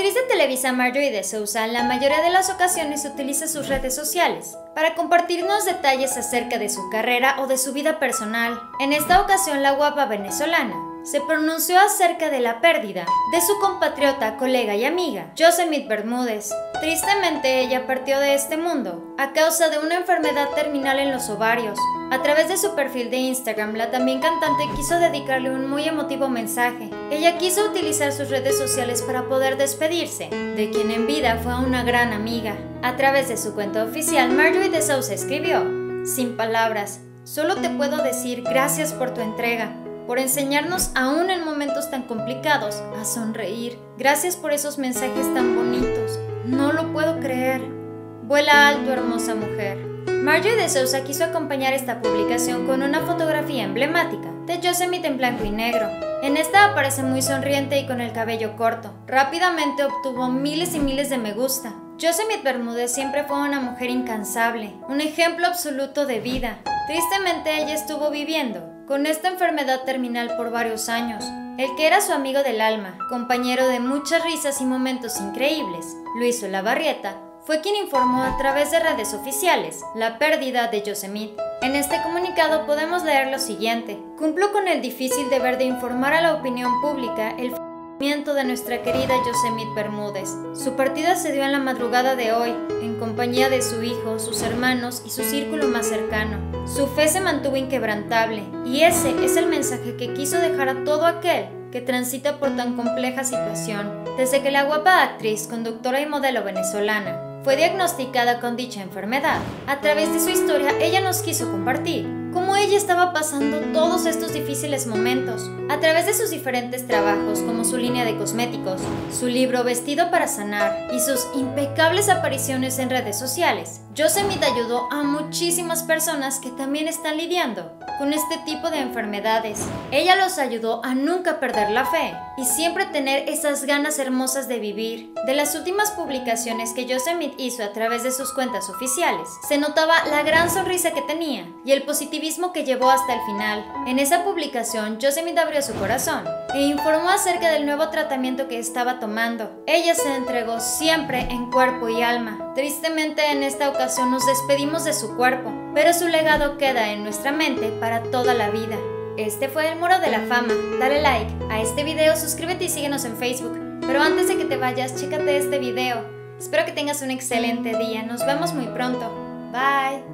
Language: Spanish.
actriz de Televisa Marjorie de Souza en la mayoría de las ocasiones utiliza sus redes sociales para compartirnos detalles acerca de su carrera o de su vida personal. En esta ocasión, la guapa venezolana se pronunció acerca de la pérdida de su compatriota, colega y amiga, Yosemit Bermúdez. Tristemente, ella partió de este mundo a causa de una enfermedad terminal en los ovarios. A través de su perfil de Instagram, la también cantante quiso dedicarle un muy emotivo mensaje. Ella quiso utilizar sus redes sociales para poder despedirse de quien en vida fue una gran amiga. A través de su cuenta oficial, Marjorie de Souza escribió: "Sin palabras, solo te puedo decir gracias por tu entrega, por enseñarnos aún en momentos tan complicados a sonreír. Gracias por esos mensajes tan bonitos. No lo puedo creer. Vuela alto, hermosa mujer". Marjorie de Souza quiso acompañar esta publicación con una fotografía emblemática de Yosemit en blanco y negro. En esta aparece muy sonriente y con el cabello corto. Rápidamente obtuvo miles y miles de me gusta. Yosemit Bermúdez siempre fue una mujer incansable, un ejemplo absoluto de vida. Tristemente, ella estuvo viviendo con esta enfermedad terminal por varios años. El que era su amigo del alma, compañero de muchas risas y momentos increíbles, Luis Olavarrieta, fue quien informó a través de redes oficiales la pérdida de Yosemit. En este comunicado podemos leer lo siguiente: "Cumplo con el difícil deber de informar a la opinión pública el fallecimiento de nuestra querida Yosemit Bermúdez. Su partida se dio en la madrugada de hoy, en compañía de su hijo, sus hermanos y su círculo más cercano. Su fe se mantuvo inquebrantable, y ese es el mensaje que quiso dejar a todo aquel que transita por tan compleja situación. Desde que la guapa actriz, conductora y modelo venezolana fue diagnosticada con dicha enfermedad, a través de su historia ella nos quiso compartir cómo ella estaba pasando todos estos difíciles momentos. A través de sus diferentes trabajos, como su línea de cosméticos, su libro Vestido para Sanar y sus impecables apariciones en redes sociales, Yosemit ayudó a muchísimas personas que también están lidiando con este tipo de enfermedades. Ella los ayudó a nunca perder la fe y siempre tener esas ganas hermosas de vivir. De las últimas publicaciones que Yosemit hizo a través de sus cuentas oficiales, se notaba la gran sonrisa que tenía y el positivismo que llevó hasta el final. En esa publicación, Yosemit abrió su corazón e informó acerca del nuevo tratamiento que estaba tomando. Ella se entregó siempre en cuerpo y alma. Tristemente, en esta ocasión nos despedimos de su cuerpo, pero su legado queda en nuestra mente para toda la vida. Este fue el Muro de la Fama. Dale like a este video, suscríbete y síguenos en Facebook. Pero antes de que te vayas, chécate este video. Espero que tengas un excelente día. Nos vemos muy pronto. Bye.